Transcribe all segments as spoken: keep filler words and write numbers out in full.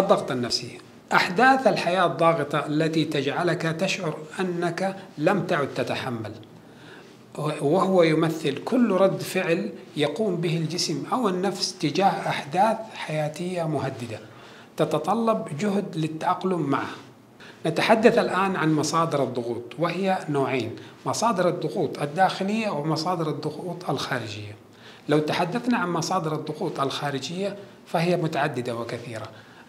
الضغط النفسي أحداث الحياة الضاغطة التي تجعلك تشعر أنك لم تعد تتحمل، وهو يمثل كل رد فعل يقوم به الجسم أو النفس تجاه أحداث حياتية مهددة تتطلب جهد للتأقلم معها. نتحدث الآن عن مصادر الضغوط، وهي نوعين: مصادر الضغوط الداخلية ومصادر الضغوط الخارجية. لو تحدثنا عن مصادر الضغوط الخارجية فهي متعددة وكثيرة.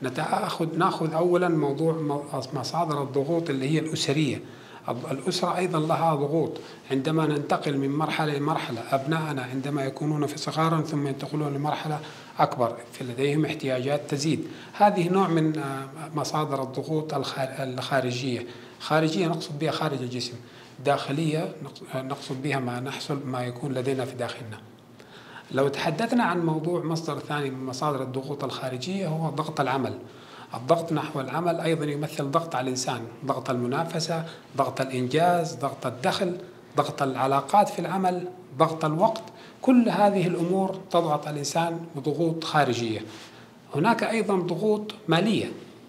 نأخذ نأخذ أولا موضوع مصادر الضغوط اللي هي الأسرية. الأسرة أيضا لها ضغوط عندما ننتقل من مرحلة لمرحلة. أبنائنا عندما يكونون في صغار ثم ينتقلون لمرحلة أكبر فلديهم احتياجات تزيد، هذه نوع من مصادر الضغوط الخارجية. خارجية نقصد بها خارج الجسم، داخلية نقصد بها ما نحصل ما يكون لدينا في داخلنا. لو تحدثنا عن موضوع مصدر ثاني من مصادر الضغوط الخارجية هو ضغط العمل. الضغط نحو العمل أيضا يمثل ضغط على الإنسان، ضغط المنافسة، ضغط الإنجاز، ضغط الدخل، ضغط العلاقات في العمل، ضغط الوقت. كل هذه الأمور تضغط الإنسان بضغوط خارجية. هناك أيضا ضغوط مالية.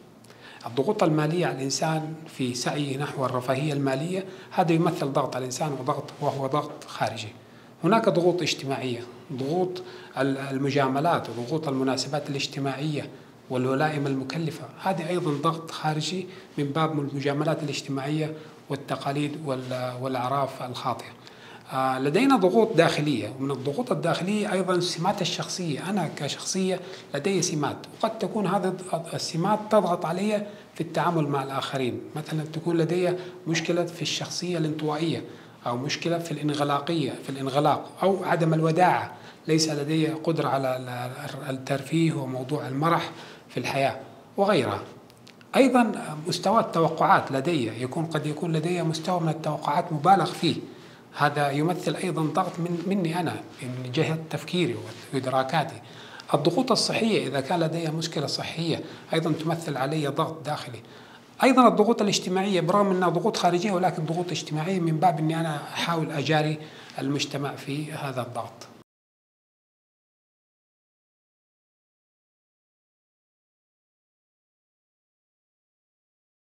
الضغوط المالية على الإنسان في سعيه نحو الرفاهية المالية، هذا يمثل ضغط على الإنسان وضغط وهو ضغط خارجي. هناك ضغوط اجتماعية، ضغوط المجاملات وضغوط المناسبات الاجتماعية والولائم المكلفة، هذه أيضا ضغط خارجي من باب المجاملات الاجتماعية والتقاليد والأعراف الخاطئة. لدينا ضغوط داخلية، ومن الضغوط الداخلية أيضا السمات الشخصية. أنا كشخصية لدي سمات، وقد تكون هذه السمات تضغط علي في التعامل مع الآخرين. مثلا تكون لدي مشكلة في الشخصية الانطوائية، أو مشكلة في الانغلاقية في الانغلاق أو عدم الوداعة، ليس لدي قدرة على الترفيه وموضوع المرح في الحياة وغيرها. أيضا مستوى التوقعات لدي يكون قد يكون لدي مستوى من التوقعات مبالغ فيه، هذا يمثل أيضا ضغط من مني أنا من جهة تفكيري وإدراكاتي. الضغوط الصحية إذا كان لدي مشكلة صحية أيضا تمثل علي ضغط داخلي. أيضا الضغوط الاجتماعية برغم أنها ضغوط خارجية ولكن ضغوط اجتماعية من باب أني أنا أحاول أجاري المجتمع في هذا الضغط.